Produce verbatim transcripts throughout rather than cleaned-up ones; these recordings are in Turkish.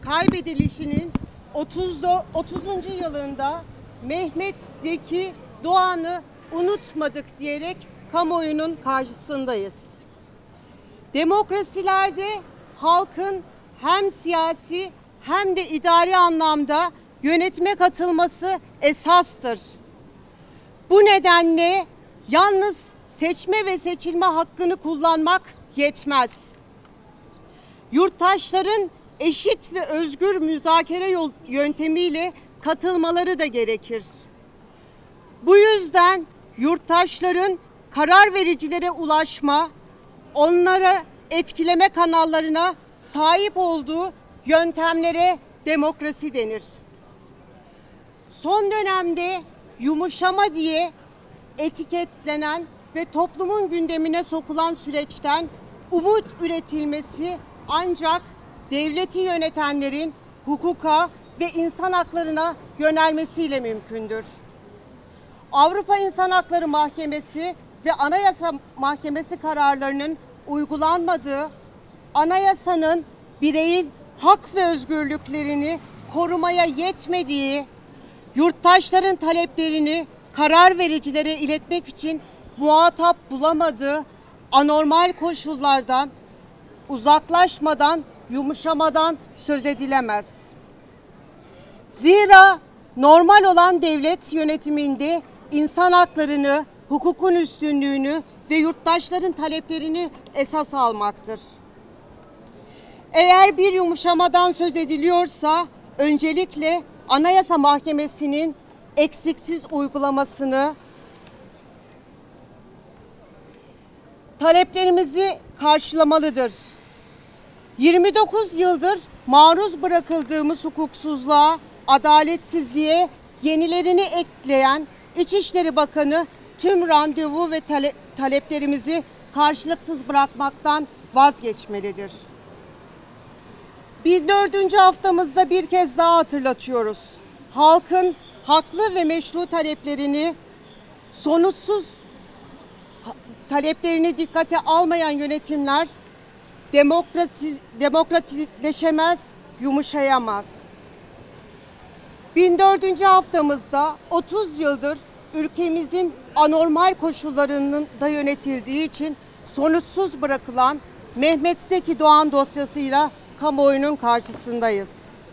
kaybedilişinin otuzuncu yılında Mehmet Zeki Doğan'ı unutmadık diyerek kamuoyunun karşısındayız. Demokrasilerde halkın hem siyasi hem de idari anlamda yönetime katılması esastır. Bu nedenle yalnız seçme ve seçilme hakkını kullanmak yetmez. Yurttaşların eşit ve özgür müzakere yol, yöntemiyle katılmaları da gerekir. Bu yüzden yurttaşların karar vericilere ulaşma, onlara etkileme kanallarına sahip olduğu yöntemlere demokrasi denir. Son dönemde yumuşama diye etiketlenen ve toplumun gündemine sokulan süreçten umut üretilmesi ancak devleti yönetenlerin hukuka ve insan haklarına yönelmesiyle mümkündür. Avrupa İnsan Hakları Mahkemesi ve Anayasa Mahkemesi kararlarının uygulanmadığı, anayasanın bireyin hak ve özgürlüklerini korumaya yetmediği, yurttaşların taleplerini karar vericilere iletmek için muhatap bulamadığı anormal koşullardan, uzaklaşmadan, yumuşamadan söz edilemez. Zira normal olan devlet yönetiminde insan haklarını, hukukun üstünlüğünü ve yurttaşların taleplerini esas almaktır. Eğer bir yumuşamadan söz ediliyorsa öncelikle Anayasa Mahkemesi'nin eksiksiz uygulamasını, taleplerimizi karşılamalıdır. yirmi dokuz yıldır maruz bırakıldığımız hukuksuzluğa, adaletsizliğe yenilerini ekleyen İçişleri Bakanı tüm randevu ve tale taleplerimizi karşılıksız bırakmaktan vazgeçmelidir. bin dördüncü haftamızda bir kez daha hatırlatıyoruz. Halkın haklı ve meşru taleplerini sonuçsuz taleplerini dikkate almayan yönetimler demokrasi, demokratikleşemez, yumuşayamaz. bin dördüncü haftamızda otuz yıldır ülkemizin anormal koşullarının da yönetildiği için sonuçsuz bırakılan Mehmet Zeki Doğan dosyasıyla kamuoyunun karşısındayız.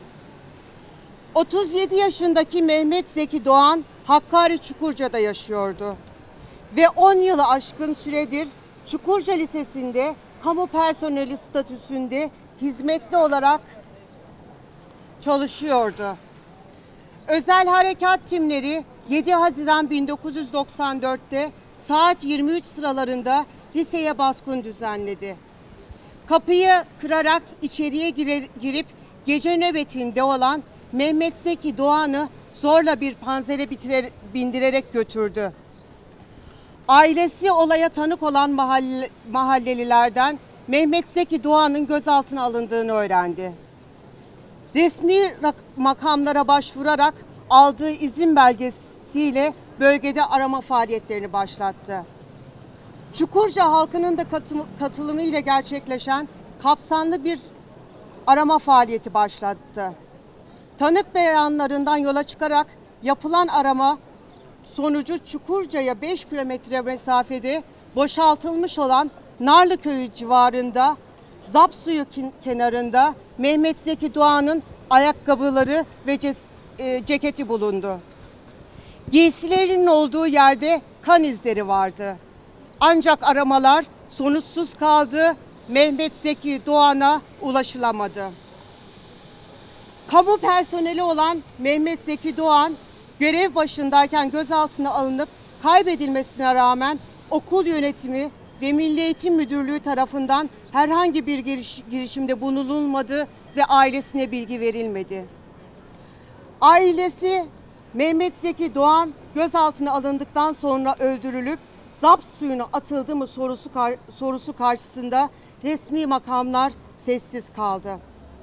otuz yedi yaşındaki Mehmet Zeki Doğan Hakkari Çukurca'da yaşıyordu ve on yılı aşkın süredir Çukurca Lisesi'nde kamu personeli statüsünde hizmetli olarak çalışıyordu. Özel Harekat Timleri yedi Haziran bin dokuz yüz doksan dört'te saat yirmi üç sıralarında liseye baskın düzenledi. Kapıyı kırarak içeriye girer, girip gece nöbetinde olan Mehmet Zeki Doğan'ı zorla bir panzere bitirer, bindirerek götürdü. Ailesi olaya tanık olan mahalle, mahallelilerden Mehmet Zeki Doğan'ın gözaltına alındığını öğrendi. Resmi makamlara başvurarak aldığı izin belgesiyle bölgede arama faaliyetlerini başlattı. Çukurca halkının da katılımıyla gerçekleşen kapsamlı bir arama faaliyeti başlattı. Tanık beyanlarından yola çıkarak yapılan arama sonucu Çukurca'ya beş kilometre mesafede boşaltılmış olan Narlıköy civarında Zap suyu kenarında Mehmet Zeki Doğan'ın ayakkabıları ve e, ceketi bulundu. Giysilerinin olduğu yerde kan izleri vardı. Ancak aramalar sonuçsuz kaldı. Mehmet Zeki Doğan'a ulaşılamadı. Kamu personeli olan Mehmet Zeki Doğan görev başındayken gözaltına alınıp kaybedilmesine rağmen okul yönetimi ve Milli Eğitim Müdürlüğü tarafından herhangi bir giriş, girişimde bulunulmadı ve ailesine bilgi verilmedi. Ailesi Mehmet Zeki Doğan gözaltına alındıktan sonra öldürülüp zapt suyuna atıldı mı sorusu, sorusu karşısında resmi makamlar sessiz kaldı.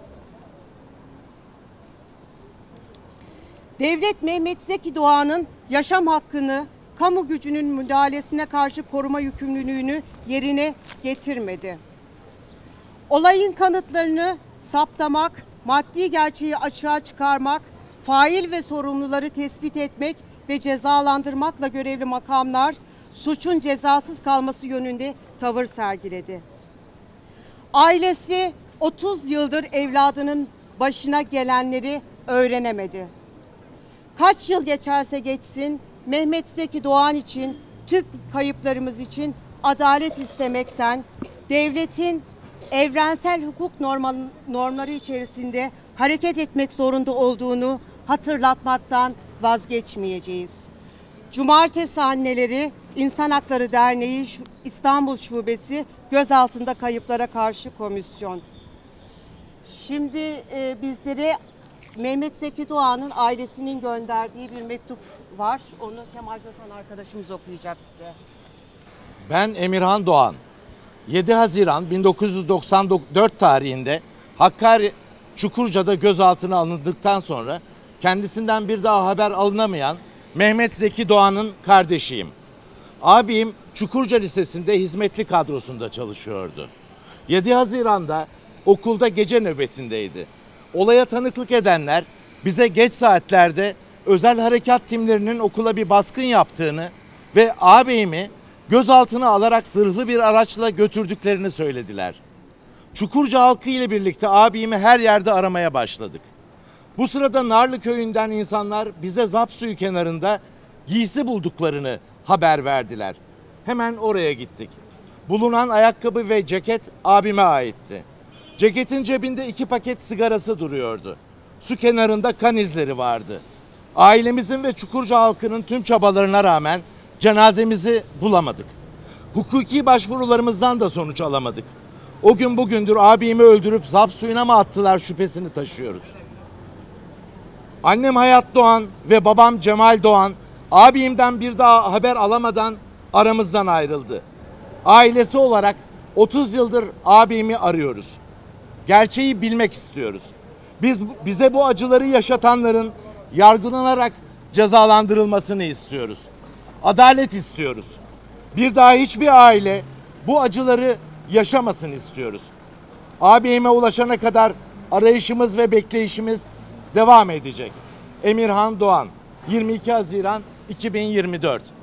Devlet Mehmet Zeki Doğan'ın yaşam hakkını kamu gücünün müdahalesine karşı koruma yükümlülüğünü yerine getirmedi. Olayın kanıtlarını saptamak maddi gerçeği açığa çıkarmak, fail ve sorumluları tespit etmek ve cezalandırmakla görevli makamlar suçun cezasız kalması yönünde tavır sergiledi. Ailesi otuz yıldır evladının başına gelenleri öğrenemedi. Kaç yıl geçerse geçsin Mehmet Zeki Doğan için, tüm kayıplarımız için adalet istemekten, devletin evrensel hukuk normal, normları içerisinde hareket etmek zorunda olduğunu hatırlatmaktan vazgeçmeyeceğiz. Cumartesi Anneleri İnsan Hakları Derneği İstanbul Şubesi gözaltında kayıplara karşı komisyon. Şimdi e, bizlere Mehmet Zeki Doğan'ın ailesinin gönderdiği bir mektup var. Onu Kemal Gökhan arkadaşımız okuyacak size. Ben Emirhan Doğan. yedi Haziran bin dokuz yüz doksan dört tarihinde Hakkari Çukurca'da gözaltına alındıktan sonra kendisinden bir daha haber alınamayan Mehmet Zeki Doğan'ın kardeşiyim. Abim Çukurca Lisesi'nde hizmetli kadrosunda çalışıyordu. yedi Haziran'da okulda gece nöbetindeydi. Olaya tanıklık edenler bize geç saatlerde özel harekat timlerinin okula bir baskın yaptığını ve ağabeyimi gözaltına alarak zırhlı bir araçla götürdüklerini söylediler. Çukurca halkı ile birlikte abimi her yerde aramaya başladık. Bu sırada Narlı köyünden insanlar bize Zapsuyu kenarında giysi bulduklarını haber verdiler. Hemen oraya gittik. Bulunan ayakkabı ve ceket abime aitti. Ceketin cebinde iki paket sigarası duruyordu. Su kenarında kan izleri vardı. Ailemizin ve Çukurca halkının tüm çabalarına rağmen cenazemizi bulamadık. Hukuki başvurularımızdan da sonuç alamadık. O gün bugündür abimi öldürüp Zapsuyu'na mı attılar şüphesini taşıyoruz. Annem Hayat Doğan ve babam Cemal Doğan abimden bir daha haber alamadan aramızdan ayrıldı. Ailesi olarak otuz yıldır abimi arıyoruz. Gerçeği bilmek istiyoruz. Biz bize bu acıları yaşatanların yargılanarak cezalandırılmasını istiyoruz. Adalet istiyoruz. Bir daha hiçbir aile bu acıları yaşamasın istiyoruz. Abime ulaşana kadar arayışımız ve bekleyişimiz devam edecek. Emirhan Doğan, yirmi iki Haziran iki bin yirmi dört.